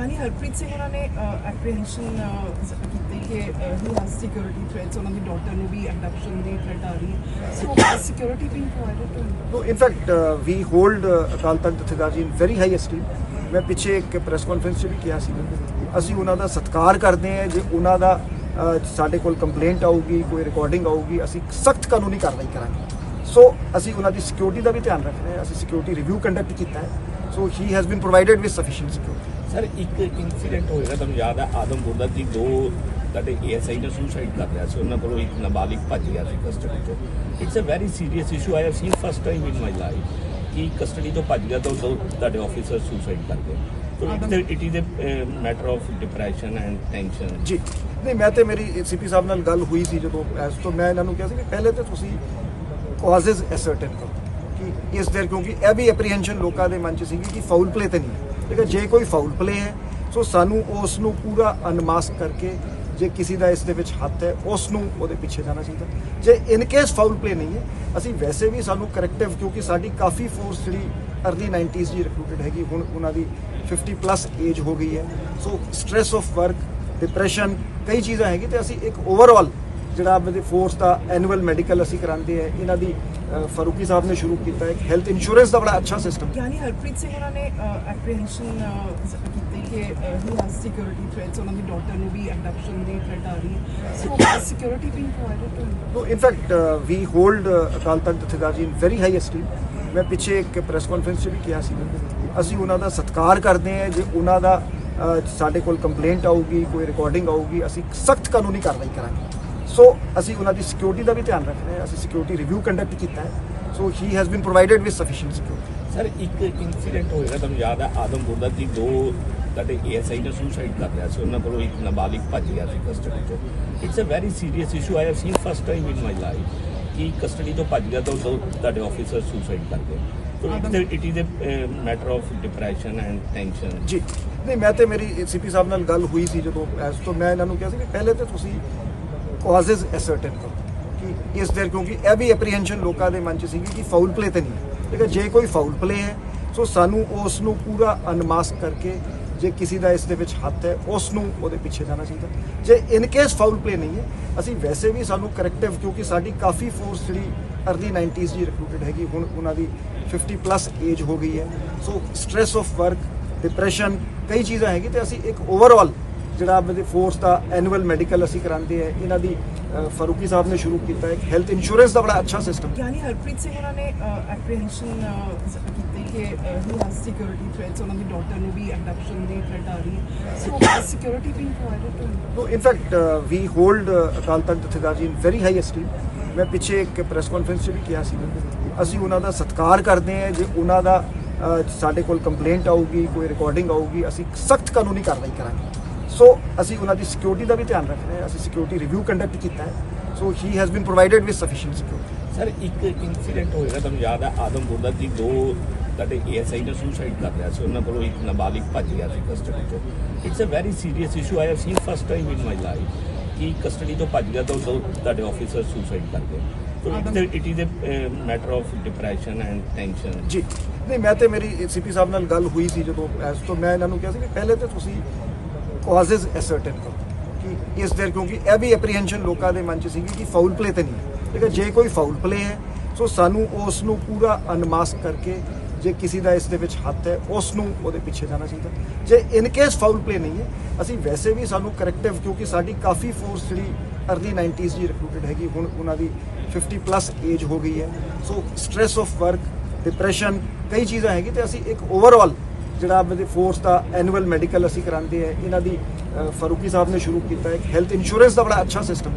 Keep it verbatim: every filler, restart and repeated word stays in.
ਗਿਆਨੀ ਹਰਪ੍ਰੀਤ ਸਿੰਘ ਉਹਨਾਂ ਨੇ ਐਪਰੀਹੈਂਸ਼ਨ ਕੀਤੀ ਕਿ ਹੀ ਹੈਜ਼ ਸਿਕਿਉਰਿਟੀ ਥ੍ਰੈਟਸ, ਉਹਨਾਂ ਦੀ ਡਾਟਰ ਨੂੰ ਵੀ ਐਬਡਕਸ਼ਨ ਦੀ ਥ੍ਰੈਟ ਆ ਰਹੀ ਹੈ, so security being provided to him. No, in fact, uh, we hold uh, Akal Takht Jathedar ji in very high esteem। ਮੈਂ ਪਿੱਛੇ ਇੱਕ ਪ੍ਰੈਸ ਕਾਨਫਰੰਸ 'ਚ ਵੀ ਕਿਹਾ ਸੀ, ਅਸੀਂ ਉਹਨਾਂ ਦਾ ਸਤਿਕਾਰ ਕਰਦੇ ਹਾਂ। ਜੇ ਉਹਨਾਂ ਦਾ ਸਾਡੇ ਕੋਲ ਕੰਪਲੇਂਟ ਆਊਗੀ, ਕੋਈ ਰਿਕਾਰਡਿੰਗ ਆਊਗੀ, ਅਸੀਂ ਸਖਤ ਕਾਨੂੰਨੀ ਕਾਰਵਾਈ ਕਰਾਂਗੇ। ਸੋ ਅਸੀਂ ਉਹਨਾਂ ਦੀ ਸਿਕਿਉਰਿਟੀ ਦਾ ਵੀ ਧਿਆਨ ਰੱਖ ਰਹੇ ਹਾਂ। ਅਸੀਂ ਸਿਕਿਉਰਿਟੀ ਰਿਵਿਊ ਕੰਡਕਟ ਕੀਤਾ ਹੈ। So he has been provided with sufficient security. Sir, ਇੱਕ ਇਨਸੀਡੈਂਟ ਹੋਏਗਾ ਤੁਹਾਨੂੰ ਯਾਦ ਹੈ ਆਦਮਪੁਰ ਦਾ ਕਿ ਦੋ ਤੁਹਾਡੇ ਏ ਐਸ ਆਈ ਨੇ ਸੁਸਾਈਡ ਕਰ ਲਿਆ ਸੀ, ਉਹਨਾਂ ਕੋਲੋਂ ਇੱਕ ਨਾਬਾਲਿਗ ਭੱਜ ਗਿਆ ਸੀ ਕਸਟਡੀ ਤੋਂ। It's a very serious issue. I have seen first time in my life ਕਿ ਕਸਟਡੀ ਤੋਂ ਭੱਜ ਗਿਆ ਤਾਂ ਦੋ ਤੁਹਾਡੇ ਆਫੀਸਰ ਸੁਸਾਈਡ ਕਰ ਗਏ। So it is a matter of depression and tension. ਜੀ ਨਹੀਂ, ਮੈਂ ਤੇ ਮੇਰੀ ਸੀਪੀ ਸਾਹਿਬ ਨਾਲ ਗੱਲ ਹੋਈ ਸੀ ਜਦੋਂ ਇਸ ਤੋਂ ਮੈਂ ਇਹਨਾਂ ਨੂੰ ਕਿਹਾ ਸੀ ਕਿ ਪਹਿਲੇ ਤਾਂ ਤੁਸੀਂ ਕਾਜ਼ਜ਼ ਐਸਰਟਨ ਕਰੋ ਕਿ ਇਸ ਦੇਰ, ਕਿਉਂਕਿ ਇਹ ਵੀ ਐਪਰੀਹੈਂਸ਼ਨ ਲੋਕਾਂ ਦੇ ਮਨ 'ਚ ਸੀਗੀ ਕਿ ਫਾਊਲ ਪਲੇ ਤੇ ਨਹੀਂ ਹੈ। ਜੇ ਕੋਈ ਫਾਊਲ ਪਲੇ ਹੈ ਸੋ ਸਾਨੂੰ ਉਸ ਨੂੰ ਪੂਰਾ ਅਨਮਾਸਕ ਕਰਕੇ, ਜੇ ਕਿਸੇ ਦਾ ਇਸ ਦੇ ਵਿੱਚ ਹੱਥ ਹੈ ਉਸ ਨੂੰ ਉਹਦੇ ਪਿੱਛੇ ਜਾਣਾ ਚਾਹੀਦਾ। ਜੇ ਇਨ ਕੇਸ ਫਾਊਲ ਪਲੇ ਨਹੀਂ ਹੈ, ਅਸੀਂ ਵੈਸੇ ਵੀ ਸਾਨੂੰ ਕਰੈਕਟਿਵ, ਕਿਉਂਕਿ ਸਾਡੀ ਕਾਫੀ ਫੋਰਸ ਜਿਹੜੀ ਅਰਲੀ ਨਾਈਨਟੀਜ਼ ਦੀ ਰਿਕਰੂਟਡ ਹੈਗੀ, ਹੁਣ ਉਹਨਾਂ ਦੀ ਫਿਫਟੀ ਪਲੱਸ ਏਜ ਹੋ ਗਈ ਹੈ। So stress of work, depression, ਕਈ ਚੀਜ਼ਾਂ ਹੈਗੀ ਤੇ ਅਸੀਂ ਇੱਕ ਓਵਰਆਲ ਜਿਹੜਾ ਆਪਣੇ ਫੋਰਸ ਦਾ ਐਨੂਅਲ ਮੈਡੀਕਲ ਅਸੀਂ ਕਰਾਉਂਦੇ ਆ। ਇਹਨਾਂ ਦੀ ਫਾਰੂਕੀ ਸਾਹਿਬ ਨੇ ਸ਼ੁਰੂ ਕੀਤਾ ਇੱਕ ਹੈਲਥ ਇੰਸ਼ੋਰੈਂਸ ਦਾ ਬੜਾ ਅੱਛਾ ਸਿਸਟਮ। ਗਿਆਨੀ ਹਰਪ੍ਰੀਤ ਸਿੰਘ ਉਹਨਾਂ ਨੇ ਐਪਰੀਹੈਂਸ਼ਨ ਕੀਤੀ ਕਿ ਹੀ ਹੈਜ਼ ਸਿਕਿਉਰਿਟੀ ਥ੍ਰੈਟਸ, ਉਹਨਾਂ ਦੀ ਡਾਟਰ ਨੂੰ ਵੀ ਐਬਡਕਸ਼ਨ ਦੀ ਥ੍ਰੈਟ ਆ ਰਹੀ ਹੈ, so security being provided to him. No, in fact, uh, we hold uh, Akal Takht Jathedar ji in very high esteem। ਮੈਂ ਪਿੱਛੇ ਇੱਕ ਪ੍ਰੈਸ ਕਾਨਫਰੰਸ 'ਚ ਵੀ ਕਿਹਾ ਸੀ, ਅਸੀਂ ਉਹਨਾਂ ਦਾ ਸਤਿਕਾਰ ਕਰਦੇ ਹਾਂ। ਜੇ ਉਹਨਾਂ ਦਾ ਸਾਡੇ ਕੋਲ ਕੰਪਲੇਂਟ ਆਊਗੀ, ਕੋਈ ਰਿਕਾਰਡਿੰਗ ਆਊਗੀ, ਅਸੀਂ ਸਖਤ ਕਾਨੂੰਨੀ ਕਾਰਵਾਈ ਕਰਾਂਗੇ। ਸੋ ਅਸੀਂ ਉਹਨਾਂ ਦੀ ਸਿਕਿਉਰਿਟੀ ਦਾ ਵੀ ਧਿਆਨ ਰੱਖ ਰਹੇ ਹਾਂ। ਅਸੀਂ ਸਿਕਿਉਰਿਟੀ ਰਿਵਿਊ ਕੰਡਕਟ ਕੀਤਾ ਹੈ। So he has been provided with sufficient security. Sir, ਇੱਕ ਇਨਸੀਡੈਂਟ ਹੋਏਗਾ ਤੁਹਾਨੂੰ ਯਾਦ ਹੈ ਆਦਮਪੁਰ ਦਾ ਕਿ ਦੋ ਤੁਹਾਡੇ ਏ ਐਸ ਆਈ ਨੇ ਸੁਸਾਈਡ ਕਰ ਲਿਆ ਸੀ, ਉਹਨਾਂ ਕੋਲੋਂ ਇੱਕ ਨਾਬਾਲਿਗ ਭੱਜ ਗਿਆ ਸੀ ਕਸਟਡੀ ਤੋਂ। It's a very serious issue. I have seen first time in my life ਕਿ ਕਸਟਡੀ ਤੋਂ ਭੱਜ ਗਿਆ ਤਾਂ ਦੋ ਤੁਹਾਡੇ ਆਫੀਸਰ ਸੁਸਾਈਡ ਕਰ ਗਏ। So it is a matter of depression and tension. ਜੀ ਨਹੀਂ, ਮੈਂ ਤੇ ਮੇਰੀ ਸੀਪੀ ਸਾਹਿਬ ਨਾਲ ਗੱਲ ਹੋਈ ਸੀ ਜਦੋਂ ਇਸ ਤੋਂ ਮੈਂ ਇਹਨਾਂ ਨੂੰ ਕਿਹਾ ਸੀ ਕਿ ਪਹਿਲੇ ਤਾਂ ਤੁਸੀਂ ਕਾਜ਼ਜ਼ ਐਸਰਟਨ ਕਰੋ ਕਿ ਇਸ ਦੇਰ, ਕਿਉਂਕਿ ਇਹ ਵੀ ਐਪਰੀਹੈਂਸ਼ਨ ਲੋਕਾਂ ਦੇ ਮਨ 'ਚ ਸੀਗੀ ਕਿ ਫਾਊਲ ਪਲੇ ਤੇ ਨਹੀਂ ਹੈ। ਜੇ ਕੋਈ ਫਾਊਲ ਪਲੇ ਹੈ ਸੋ ਸਾਨੂੰ ਉਸ ਨੂੰ ਪੂਰਾ ਅਨਮਾਸਕ ਕਰਕੇ, ਜੇ ਕਿਸੇ ਦਾ ਇਸ ਦੇ ਵਿੱਚ ਹੱਥ ਹੈ ਉਸ ਨੂੰ ਉਹਦੇ ਪਿੱਛੇ ਜਾਣਾ ਚਾਹੀਦਾ। ਜੇ ਇਨ ਕੇਸ ਫਾਊਲ ਪਲੇ ਨਹੀਂ ਹੈ, ਅਸੀਂ ਵੈਸੇ ਵੀ ਸਾਨੂੰ ਕਰੈਕਟਿਵ, ਕਿਉਂਕਿ ਸਾਡੀ ਕਾਫੀ ਫੋਰਸ ਜਿਹੜੀ ਅਰਲੀ ਨਾਈਨਟੀਜ਼ ਦੀ ਰਿਕਰੂਟਡ ਹੈਗੀ, ਹੁਣ ਉਹਨਾਂ ਦੀ ਫਿਫਟੀ ਪਲੱਸ ਏਜ ਹੋ ਗਈ ਹੈ। So stress of work, depression, ਕਈ ਚੀਜ਼ਾਂ ਹੈਗੀ ਤੇ ਅਸੀਂ ਇੱਕ ਓਵਰਆਲ ਜਿਹੜਾ ਆਪਣੇ ਫੋਰਸ ਦਾ ਐਨੂਅਲ ਮੈਡੀਕਲ ਅਸੀਂ ਕਰਾਉਂਦੇ ਆ। ਇਹਨਾਂ ਦੀ ਫਾਰੂਕੀ ਸਾਹਿਬ ਨੇ ਸ਼ੁਰੂ ਕੀਤਾ ਇੱਕ ਹੈਲਥ ਇੰਸ਼ੋਰੈਂਸ ਦਾ ਬੜਾ ਅੱਛਾ ਸਿਸਟਮ। ਗਿਆਨੀ ਹਰਪ੍ਰੀਤ ਸਿੰਘ ਉਹਨਾਂ ਨੇ ਐਪਰੀਹੈਂਸ਼ਨ ਕੀਤੀ ਕਿ ਹੀ ਹੈਜ਼ ਸਿਕਿਉਰਿਟੀ ਥ੍ਰੈਟਸ, ਉਹਨਾਂ ਦੀ ਡਾਟਰ ਨੂੰ ਵੀ ਐਬਡਕਸ਼ਨ ਦੀ ਥ੍ਰੈਟ ਆ ਰਹੀ ਹੈ, so security being provided to him. No, in fact, uh, we hold uh, Akal Takht Jathedar ji in very high esteem। ਮੈਂ ਪਿੱਛੇ ਇੱਕ ਪ੍ਰੈਸ ਕਾਨਫਰੰਸ 'ਚ ਵੀ ਕਿਹਾ ਸੀ, ਅਸੀਂ ਉਹਨਾਂ ਦਾ ਸਤਿਕਾਰ ਕਰਦੇ ਹਾਂ। ਜੇ ਉਹਨਾਂ ਦਾ ਸਾਡੇ ਕੋਲ ਕੰਪਲੇਂਟ ਆਊਗੀ, ਕੋਈ ਰਿਕਾਰਡਿੰਗ ਆਊਗੀ, ਅਸੀਂ ਸਖਤ ਕਾਨੂੰਨੀ ਕਾਰਵਾਈ ਕਰਾਂਗੇ। ਸੋ ਅਸੀਂ ਉਹਨਾਂ ਦੀ ਸਿਕਿਉਰਿਟੀ ਦਾ ਵੀ ਧਿਆਨ ਰੱਖ ਰਹੇ ਹਾਂ। ਅਸੀਂ ਸਿਕਿਉਰਿਟੀ ਰਿਵਿਊ ਕੰਡਕਟ ਕੀਤਾ ਹੈ। So he has been provided with sufficient security. Sir, ਇੱਕ ਇਨਸੀਡੈਂਟ ਹੋਏਗਾ ਤੁਹਾਨੂੰ ਯਾਦ ਹੈ ਆਦਮਪੁਰ ਦਾ ਕਿ ਦੋ ਤੁਹਾਡੇ ਏ ਐਸ ਆਈ ਨੇ ਸੁਸਾਈਡ ਕਰ ਲਿਆ ਸੀ, ਉਹਨਾਂ ਕੋਲੋਂ ਇੱਕ ਨਾਬਾਲਿਗ ਭੱਜ ਗਿਆ ਸੀ ਕਸਟਡੀ ਤੋਂ। It's a very serious issue. I have seen first time in my life ਕਿ ਕਸਟਡੀ ਤੋਂ ਭੱਜ ਗਿਆ ਤਾਂ ਦੋ ਤੁਹਾਡੇ ਆਫੀਸਰ ਸੁਸਾਈਡ ਕਰ ਗਏ। So it is a matter of depression and tension. ਜੀ ਨਹੀਂ, ਮੈਂ ਤੇ ਮੇਰੀ ਸੀਪੀ ਸਾਹਿਬ ਨਾਲ ਗੱਲ ਹੋਈ ਸੀ ਜਦੋਂ ਇਸ ਤੋਂ ਮੈਂ ਇਹਨਾਂ ਨੂੰ ਕਿਹਾ ਸੀ ਕਿ ਪਹਿਲੇ ਤਾਂ ਤੁਸੀਂ ਕਾਜ਼ਜ਼ ਐਸਰਟਨ ਕਰੋ ਕਿ ਇਸ ਦੇਰ, ਕਿਉਂਕਿ ਇਹ ਵੀ ਐਪਰੀਹੈਂਸ਼ਨ ਲੋਕਾਂ ਦੇ ਮਨ 'ਚ ਸੀਗੀ ਕਿ ਫਾਊਲ ਪਲੇ ਤੇ ਨਹੀਂ ਹੈ। ਜੇ ਕੋਈ ਫਾਊਲ ਪਲੇ ਹੈ ਸੋ ਸਾਨੂੰ ਉਸ ਨੂੰ ਪੂਰਾ ਅਨਮਾਸਕ ਕਰਕੇ, ਜੇ ਕਿਸੇ ਦਾ ਇਸ ਦੇ ਵਿੱਚ ਹੱਥ ਹੈ ਉਸ ਨੂੰ ਉਹਦੇ ਪਿੱਛੇ ਜਾਣਾ ਚਾਹੀਦਾ। ਜੇ ਇਨ ਕੇਸ ਫਾਊਲ ਪਲੇ ਨਹੀਂ ਹੈ, ਅਸੀਂ ਵੈਸੇ ਵੀ ਸਾਨੂੰ ਕਰੈਕਟਿਵ, ਕਿਉਂਕਿ ਸਾਡੀ ਕਾਫੀ ਫੋਰਸ ਜਿਹੜੀ ਅਰਲੀ ਨਾਈਨਟੀਜ਼ ਦੀ ਰਿਕਰੂਟਡ ਹੈਗੀ, ਹੁਣ ਉਹਨਾਂ ਦੀ ਫਿਫਟੀ ਪਲੱਸ ਏਜ ਹੋ ਗਈ ਹੈ। So stress of work, depression, ਕਈ ਚੀਜ਼ਾਂ ਹੈਗੀ ਤੇ ਅਸੀਂ ਇੱਕ ਓਵਰਆਲ ਜਿਹੜਾ ਆਪਣੇ ਫੋਰਸ ਦਾ ਐਨੂਅਲ ਮੈਡੀਕਲ ਅਸੀਂ ਕਰਾਉਂਦੇ ਆ। ਇਹਨਾਂ ਦੀ ਫਾਰੂਕੀ ਸਾਹਿਬ ਨੇ ਸ਼ੁਰੂ ਕੀਤਾ ਇੱਕ ਹੈਲਥ ਇੰਸ਼ੋਰੈਂਸ ਦਾ ਬੜਾ ਅੱਛਾ ਸਿਸਟਮ।